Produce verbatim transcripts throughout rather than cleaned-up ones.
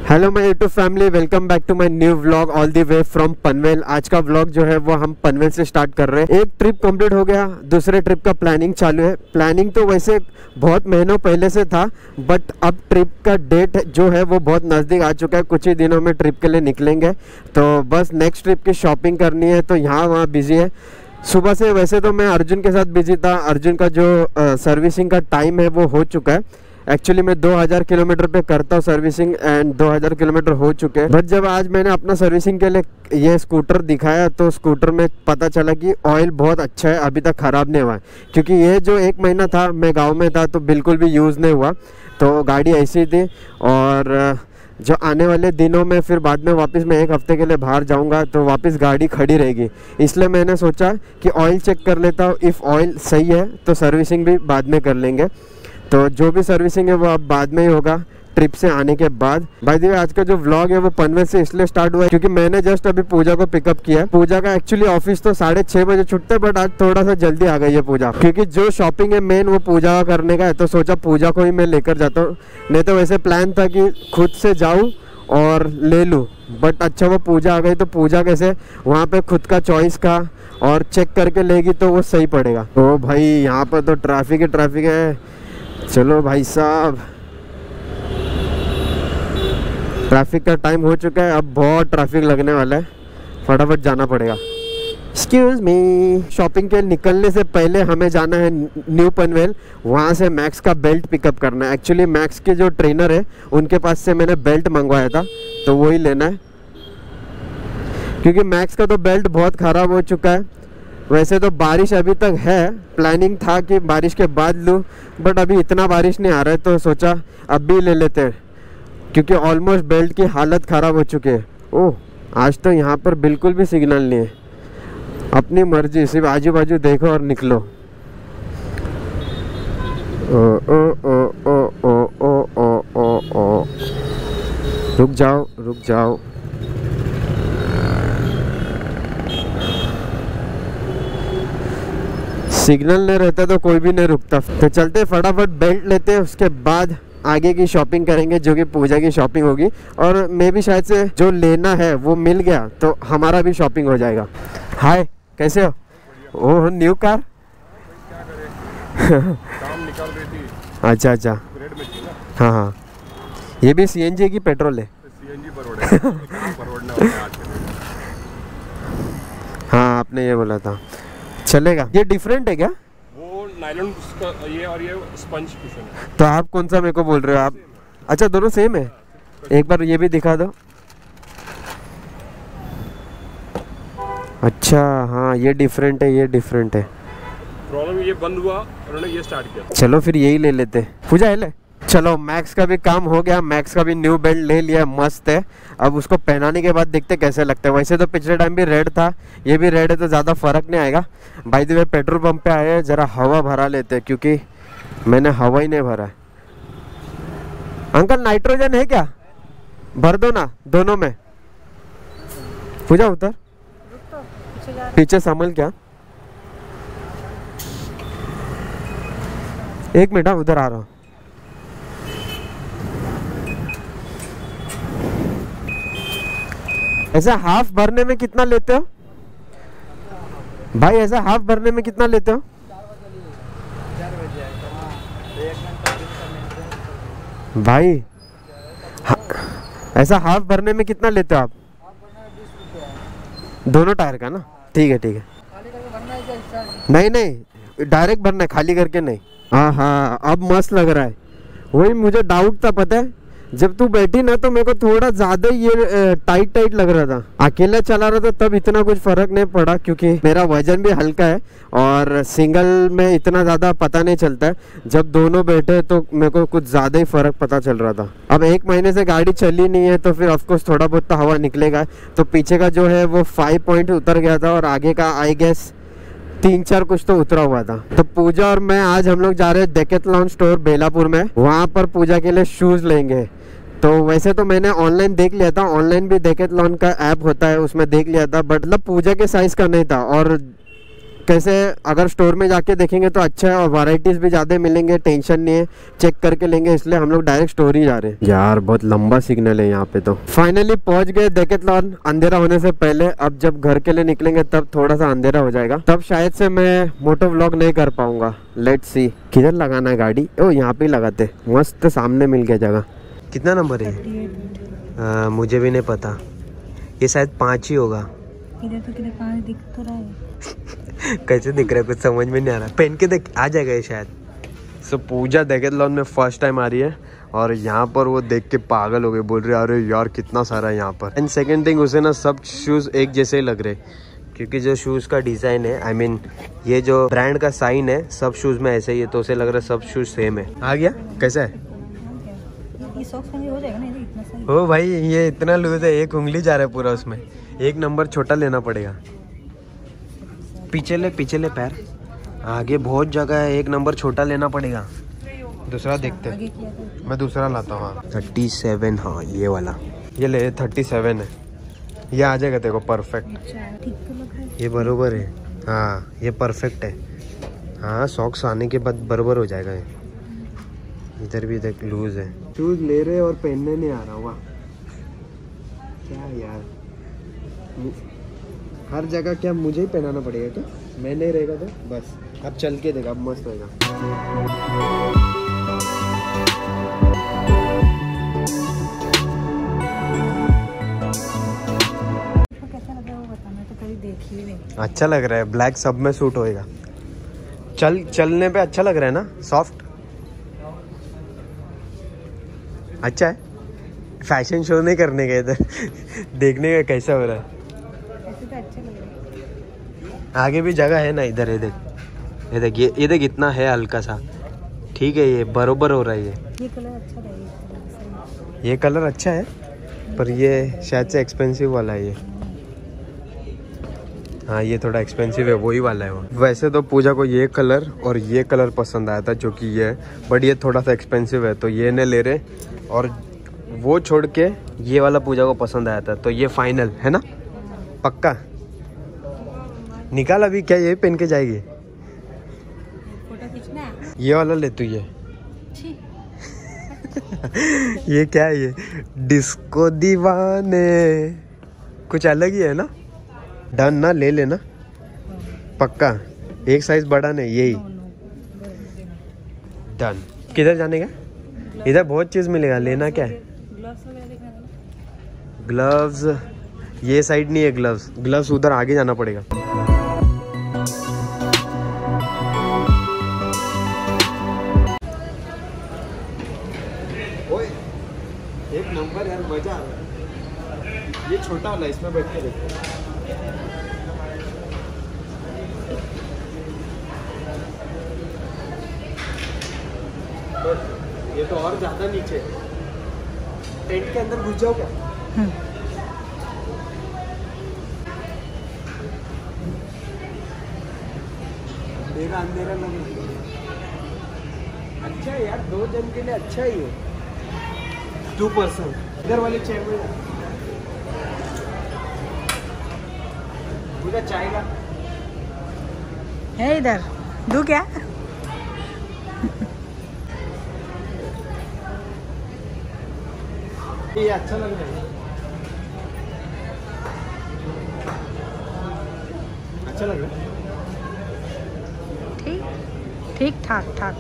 Hello my YouTube family, welcome back to my new vlog all the way from Panvel. आज का vlog जो है वो हम पनवेल से स्टार्ट कर रहे हैं। एक ट्रिप कंप्लीट हो गया, दूसरे ट्रिप का प्लानिंग चालू है। प्लानिंग तो वैसे बहुत महीनों पहले से था, बट अब ट्रिप का डेट जो है वो बहुत नज़दीक आ चुका है। कुछ ही दिनों में ट्रिप के लिए निकलेंगे, तो बस नेक्स्ट ट्रिप की शॉपिंग करनी है, तो यहाँ वहाँ बिजी है। सुबह से वैसे तो मैं अर्जुन के साथ बिजी था। अर्जुन का जो सर्विसिंग का टाइम है वो हो चुका है। एक्चुअली मैं दो हज़ार किलोमीटर पे करता हूँ सर्विसिंग, एंड दो हज़ार किलोमीटर हो चुके हैं। बट जब आज मैंने अपना सर्विसिंग के लिए ये स्कूटर दिखाया तो स्कूटर में पता चला कि ऑयल बहुत अच्छा है, अभी तक ख़राब नहीं हुआ है। क्योंकि ये जो एक महीना था मैं गांव में था तो बिल्कुल भी यूज़ नहीं हुआ, तो गाड़ी ऐसी थी। और जो आने वाले दिनों में फिर बाद में वापस मैं एक हफ्ते के लिए बाहर जाऊंगा तो वापस गाड़ी खड़ी रहेगी, इसलिए मैंने सोचा कि ऑयल चेक कर लेता हूँ। इफ़ ऑयल सही है तो सर्विसिंग भी बाद में कर लेंगे। तो जो भी सर्विसिंग है वो अब बाद में ही होगा, ट्रिप से आने के बाद। भाई देखिए, आज का जो व्लॉग है वो पनवेल से इसलिए स्टार्ट हुआ है क्योंकि मैंने जस्ट अभी पूजा को पिकअप किया है। पूजा का एक्चुअली ऑफिस तो साढ़े छः बजे छुटता है, बट आज थोड़ा सा जल्दी आ गई है पूजा, क्योंकि जो शॉपिंग है मेन वो पूजा करने का है। तो सोचा पूजा को ही मैं लेकर जाता हूँ, नहीं तो वैसे प्लान था कि खुद से जाऊँ और ले लूँ, बट अच्छा वो पूजा आ गई तो पूजा कैसे वहाँ पे खुद का चॉइस का और चेक करके लेगी तो वो सही पड़ेगा। ओ भाई, यहाँ पर तो ट्रैफिक ही ट्रैफिक है। चलो भाई साहब, ट्रैफिक का टाइम हो चुका है, अब बहुत ट्रैफिक लगने वाला है, फटाफट जाना पड़ेगा। एक्सक्यूज मी, शॉपिंग के निकलने से पहले हमें जाना है न्यू पनवेल, वहाँ से मैक्स का बेल्ट पिकअप करना है। एक्चुअली मैक्स के जो ट्रेनर है उनके पास से मैंने बेल्ट मंगवाया था, तो वही लेना है, क्योंकि मैक्स का तो बेल्ट बहुत ख़राब हो चुका है। वैसे तो बारिश अभी तक है, प्लानिंग था कि बारिश के बाद लूँ, बट अभी इतना बारिश नहीं आ रहा है तो सोचा अब भी ले लेते हैं, क्योंकि ऑलमोस्ट बेल्ट की हालत ख़राब हो चुकी है। ओह, आज तो यहाँ पर बिल्कुल भी सिग्नल नहीं है, अपनी मर्जी, सिर्फ आजू बाजू देखो और निकलो। ओ ओ ओ ओ ओ ओ ओ ओ ओ रुक जाओ रुक जाओ। सिग्नल नहीं रहता तो कोई भी नहीं रुकता। तो चलते फटाफट बेल्ट लेते हैं, उसके बाद आगे की शॉपिंग करेंगे जो कि पूजा की शॉपिंग होगी। और मैं भी शायद से जो लेना है वो मिल गया तो हमारा भी शॉपिंग हो जाएगा। हाय, कैसे हो? Oh, new car. काम निकाल रही थी। अच्छा अच्छा, ग्रेड में थी ना। हाँ हाँ, ये भी सीएनजी की पेट्रोल है? सीएनजी परवड़े परवड़ने वाला है आज के दिन। हाँ, आपने ये बोला था, चलेगा। ये डिफरेंट है क्या? वो नायलॉन का ये और ये स्पंज कुशन है। तो आप कौन सा मेरे को बोल रहे हो आप? अच्छा, दोनों सेम है। एक बार ये भी दिखा दो। अच्छा हाँ, ये डिफरेंट है, ये डिफरेंट है। प्रॉब्लम ये बंद हुआ, उन्होंने ये स्टार्ट किया। चलो फिर यही ले लेते। पूजा है ले। चलो, मैक्स का भी काम हो गया, मैक्स का भी न्यू बेल्ट ले लिया, मस्त है। अब उसको पहनाने के बाद देखते कैसे लगता है। वैसे तो पिछले टाइम भी रेड था, ये भी रेड है, तो ज़्यादा फर्क नहीं आएगा। By the way, petrol pump पे आए, ज़रा हवा भरा लेते हैं, क्योंकि मैंने हवा ही नहीं भरा है। अंकल, नाइट्रोजन है क्या? भर दो ना दोनों में। पूजा उतर, पीछे संभल क्या, एक मिनट, उधर आ रहा हूँ। ऐसा हाफ भरने में कितना लेते हो भाई? ऐसा हाफ भरने में कितना लेते हो भाई? हा, ऐसा हाफ भरने में कितना लेते हो आप? दोनों टायर का ना? ठीक है ठीक है। नहीं नहीं, डायरेक्ट भरना है, खाली करके नहीं। हाँ हाँ, अब मस्त लग रहा है। वही मुझे डाउट था, पता है, जब तू बैठी ना तो मेरे को थोड़ा ज़्यादा ये टाइट टाइट लग रहा था। अकेला चला रहा था तब इतना कुछ फ़र्क नहीं पड़ा, क्योंकि मेरा वजन भी हल्का है और सिंगल में इतना ज़्यादा पता नहीं चलता है। जब दोनों बैठे तो मेरे को कुछ ज़्यादा ही फ़र्क पता चल रहा था। अब एक महीने से गाड़ी चली नहीं है तो फिर ऑफकोर्स थोड़ा बहुत तो हवा निकलेगा। तो पीछे का जो है वो फाइव पॉइंट उतर गया था और आगे का आई गेस तीन चार कुछ तो उतरा हुआ था। तो पूजा और मैं आज हम लोग जा रहे हैं डेकेथलॉन स्टोर बेलापुर में, वहाँ पर पूजा के लिए शूज़ लेंगे। तो वैसे तो मैंने ऑनलाइन देख लिया था, ऑनलाइन भी डेकेथलॉन का ऐप होता है, उसमें देख लिया था, बट मतलब पूजा के साइज़ का नहीं था। और कैसे अगर स्टोर में जाके देखेंगे तो अच्छा है और वैरायटीज भी ज़्यादा मिलेंगे, टेंशन नहीं है, चेक करके लेंगे, इसलिए हम लोग डायरेक्ट स्टोर ही जा रहे हैं। यार बहुत लंबा सिग्नल है यहाँ पे। तो फाइनली पहुंच गए डेकेथलॉन अंधेरा होने से पहले। अब जब घर के लिए निकलेंगे तब थोड़ा सा अंधेरा हो जाएगा, तब शायद से मैं मोटो व्लॉग नहीं कर पाऊंगा। लेट्स सी किधर लगाना है गाड़ी। ओ यहाँ पे लगाते, मस्त सामने मिल गया जगह। कितना नंबर है? आ, मुझे भी नहीं पता, ये शायद पाँच ही होगा। इधर तो किधर पाँच दिख तो रहा है। कैसे दिख रहा है, कुछ समझ में नहीं आ रहा। पहन के देख, आ जाएगा ये शायद। सो so, पूजा डेकेथलॉन में फर्स्ट टाइम आ रही है और यहाँ पर वो देख के पागल हो गए, बोल रहे अरे यार कितना सारा है यहाँ पर। एंड सेकंड थिंग, उसे ना सब शूज़ एक जैसे ही लग रहे, क्योंकि जो शूज़ का डिज़ाइन है, आई I मीन mean, ये जो ब्रांड का साइन है सब शूज़ में ऐसे ही है, तो उसे लग रहा है सब शूज़ सेम है। आ गया कैसा है? ये सॉक्स में हो जाएगा ना, ये इतना सही। ओ भाई ये इतना लूज है, एक उंगली जा रहा है पूरा उसमें। एक नंबर छोटा लेना पड़ेगा। पीछे ले, पीछे ले पैर, आगे बहुत जगह है, एक नंबर छोटा लेना पड़ेगा। दूसरा देखते हैं, मैं दूसरा लाता हूँ। थर्टी सेवन, हाँ ये वाला, ये ले थर्टी सेवन है, ये आ जाएगा तेरे को परफेक्ट। ये बरोबर है, हाँ ये परफेक्ट है। हाँ सॉक्स आने के बाद बरोबर हो जाएगा ये। इधर भी देख लूज है। शूज ले रहे और पहनने नहीं आ रहा। वाह क्या यार, हर जगह क्या मुझे ही पहनाना पड़ेगा क्या? मैं नहीं रहेगा तो बस। अब चल के देखा, अब मस्त होएगा। कैसा लग रहा है वो बताना, तो कभी देखी ही नहीं। अच्छा लग रहा है, ब्लैक सब में सूट होएगा। चल चलने पे अच्छा लग रहा है ना, सॉफ्ट। अच्छा है, फैशन शो नहीं करने गए इधर देखने का कैसा हो रहा है। ऐसे तो अच्छा लग रहा है। आगे भी जगह है ना, इधर ये देख, ये देख, ये ये देख इतना है हल्का सा, ठीक है ये बरोबर हो रहा है। ये ये कलर अच्छा लगेगा, ये कलर अच्छा है, पर ये शायद से एक्सपेंसिव वाला है ये। हाँ ये थोड़ा एक्सपेंसिव है, वही वाला है वो। वैसे तो पूजा को ये कलर और ये कलर पसंद आया था जो कि ये, बट ये थोड़ा सा एक्सपेंसिव है तो ये नहीं ले रहे, और वो छोड़ के ये वाला पूजा को पसंद आया था, तो ये फाइनल है ना, पक्का। निकाल अभी, क्या ये पहन के जाएगी? फोटो खींचना है? ये वाला ले तू ये ये क्या है ये? डिस्को दीवाने, कुछ अलग ही है ना। डन ना, ले लेना पक्का, एक साइज बड़ा नहीं, यही डन। किधर जाने का? इधर बहुत चीज मिलेगा, लेना क्या है? ग्लव्स वगैरह देखना था। ग्लव्स ये साइड नहीं है, ग्लव्स ग्लव्स उधर आगे जाना पड़ेगा। ओए एक नंबर यार, मजा आ रहा है। ये छोटा वाला, इसमें बैठ के देखो। ये तो और ज्यादा नीचे, टेंट के अंदर घुस जाओ क्या? अंधेरा अंधेरा लगे। अच्छा है यार, दो जन के लिए अच्छा ही है। टू पर्सन इधर वाले चेयर में पूरा चाय का है, इधर दूं क्या? ये अच्छा लग रहा है, अच्छा लग रहा है। ठीक ठीक ठाक ठाक।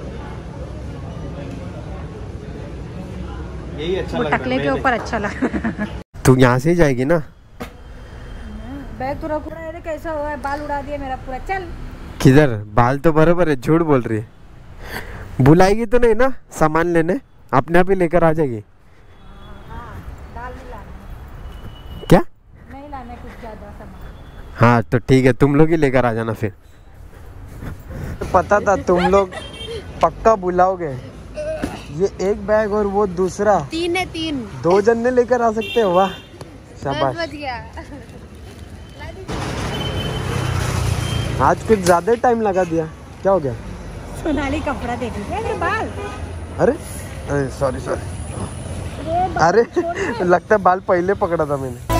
यही अच्छा वो लग रहा है। टकले के ऊपर अच्छा लगा। तू यहाँ से ही जाएगी ना? बैग तो रख रहा है, कैसा हुआ है? बाल उड़ा दिया मेरा पूरा। चल किधर? बाल तो बराबर है, झूठ बोल रही है। बुलाएगी तो नहीं ना सामान लेने? अपने आप ही लेकर आ जाएगी। दाल नहीं लाना, क्या नहीं लाना कुछ ज्यादा सामान। हाँ तो ठीक है, तुम लोग ही लेकर आ जाना फिर। पता था तुम लोग पक्का बुलाओगे। ये एक बैग और वो दूसरा, तीन है, तीन दो जन ने लेकर आ सकते हो। वाह शाबाश। आज कुछ ज्यादा ही टाइम लगा दिया, क्या हो गया? सोनाली कपड़ा दे दी बाल। अरे अरे सॉरी सॉरी, अरे लगता है बाल पहले पकड़ा था मैंने।